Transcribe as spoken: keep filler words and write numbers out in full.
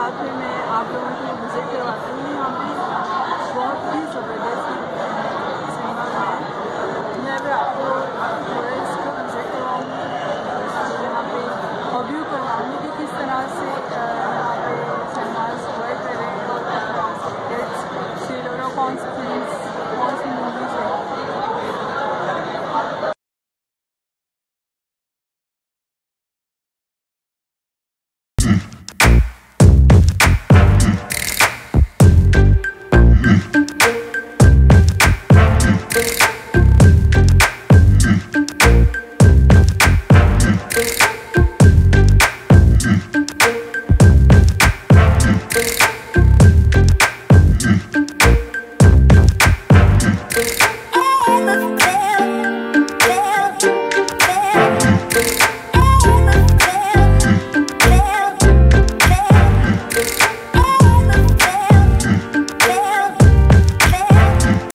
बाद फिर मैं आप लोगों को विजिट करवाती हूँ। यहाँ पे बहुत ही ज़बरदस्त सिनेमा है। मैं अगर आपको थोड़ा इसको विजिट करवाऊँगी, यहाँ पे ओवरव्यू करवाऊँगी कि किस तरह से यहाँ पे सिनेमास वर्क कर रहे हैं, कौन सी फिल्म्स कौन सी मूवीज़ है। Hey,